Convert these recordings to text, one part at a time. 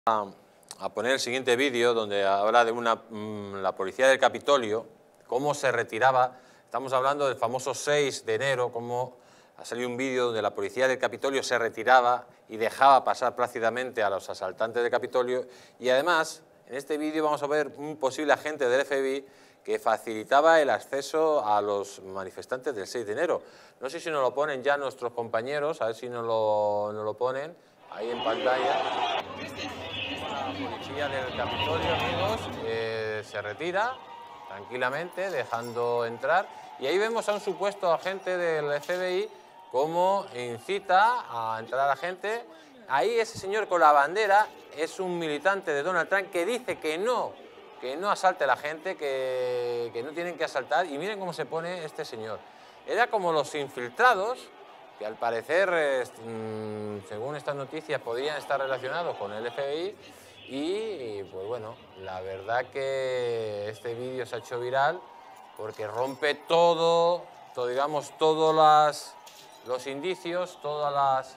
a poner el siguiente vídeo donde habla de la policía del Capitolio, cómo se retiraba. Estamos hablando del famoso 6 de enero, cómo ha salido un vídeo donde la policía del Capitolio se retiraba y dejaba pasar plácidamente a los asaltantes del Capitolio. Y además, en este vídeo vamos a ver un posible agente del FBI que facilitaba el acceso a los manifestantes del 6 de enero. No sé si nos lo ponen ya nuestros compañeros, a ver si nos lo ponen ahí en pantalla. La policía del Capitolio, amigos, se retira tranquilamente, dejando entrar. Y ahí vemos a un supuesto agente del FBI cómo incita a entrar a la gente. Ahí ese señor con la bandera es un militante de Donald Trump que dice que no asalte a la gente, que no tienen que asaltar. Y miren cómo se pone este señor. Era como los infiltrados, que al parecer, según estas noticias, podrían estar relacionados con el FBI. Y pues bueno, la verdad que este vídeo se ha hecho viral porque rompe digamos, todos los indicios, todas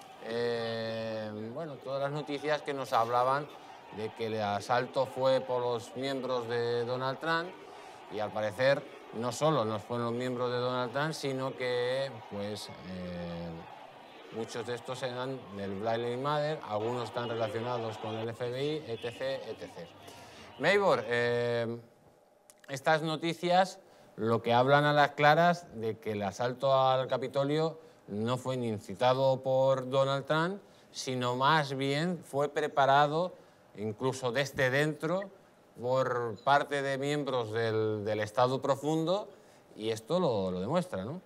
las noticias que nos hablaban de que el asalto fue por los miembros de Donald Trump. Y al parecer no solo no fueron los miembros de Donald Trump, sino que pues muchos de estos eran del Black Lives Matter, algunos están relacionados con el FBI, etc., etc. Maybor, estas noticias lo que hablan a las claras de que el asalto al Capitolio no fue ni incitado por Donald Trump, sino más bien fue preparado, incluso desde dentro, por parte de miembros del Estado profundo, y esto lo demuestra, ¿no?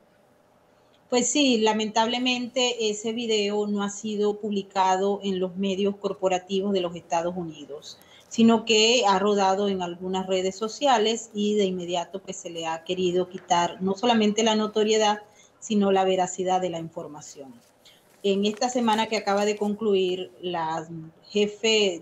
Pues sí, lamentablemente ese video no ha sido publicado en los medios corporativos de los Estados Unidos, sino que ha rodado en algunas redes sociales y de inmediato pues se le ha querido quitar no solamente la notoriedad, sino la veracidad de la información. En esta semana que acaba de concluir, la jefe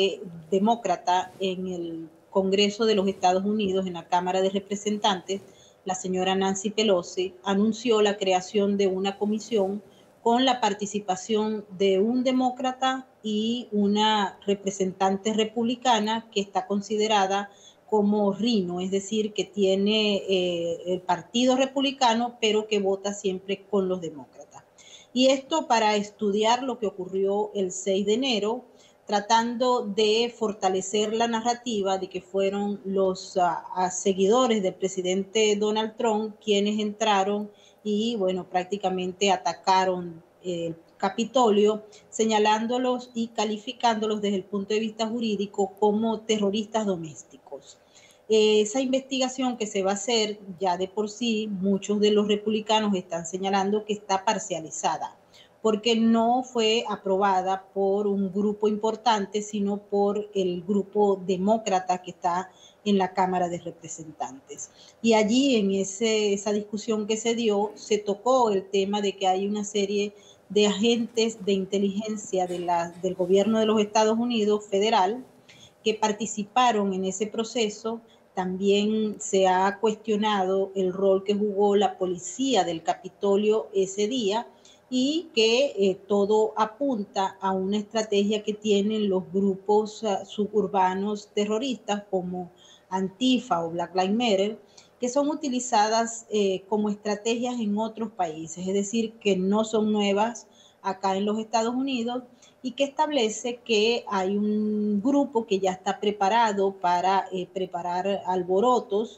demócrata en el Congreso de los Estados Unidos, en la Cámara de Representantes, la señora Nancy Pelosi, anunció la creación de una comisión con la participación de un demócrata y una representante republicana que está considerada como Rhino, es decir, que tiene el partido republicano, pero que vota siempre con los demócratas. Y esto para estudiar lo que ocurrió el 6 de enero, tratando de fortalecer la narrativa de que fueron los seguidores del presidente Donald Trump quienes entraron y, bueno, prácticamente atacaron el Capitolio, señalándolos y calificándolos desde el punto de vista jurídico como terroristas domésticos. Esa investigación que se va a hacer ya de por sí, muchos de los republicanos están señalando que está parcializada, porque no fue aprobada por un grupo importante, sino por el grupo demócrata que está en la Cámara de Representantes. Y allí en esa discusión que se dio, se tocó el tema de que hay una serie de agentes de inteligencia del gobierno de los Estados Unidos federal que participaron en ese proceso. También se ha cuestionado el rol que jugó la policía del Capitolio ese día y que todo apunta a una estrategia que tienen los grupos suburbanos terroristas como Antifa o Black Lives Matter, que son utilizadas como estrategias en otros países, es decir, que no son nuevas acá en los Estados Unidos, y que establece que hay un grupo que ya está preparado para preparar alborotos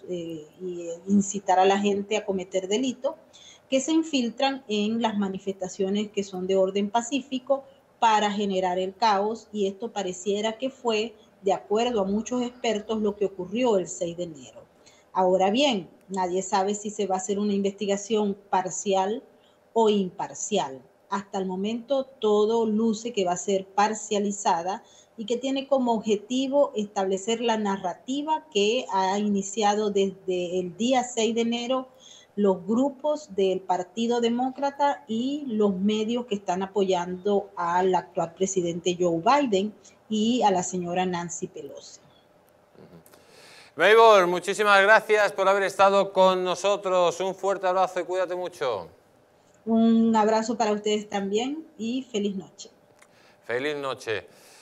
y incitar a la gente a cometer delitos, que se infiltran en las manifestaciones que son de orden pacífico para generar el caos, y esto pareciera que fue, de acuerdo a muchos expertos, lo que ocurrió el 6 de enero. Ahora bien, nadie sabe si se va a hacer una investigación parcial o imparcial. Hasta el momento todo luce que va a ser parcializada y que tiene como objetivo establecer la narrativa que ha iniciado desde el día 6 de enero los grupos del Partido Demócrata y los medios que están apoyando al actual presidente Joe Biden y a la señora Nancy Pelosi. Maybor, muchísimas gracias por haber estado con nosotros. Un fuerte abrazo y cuídate mucho. Un abrazo para ustedes también y feliz noche. Feliz noche.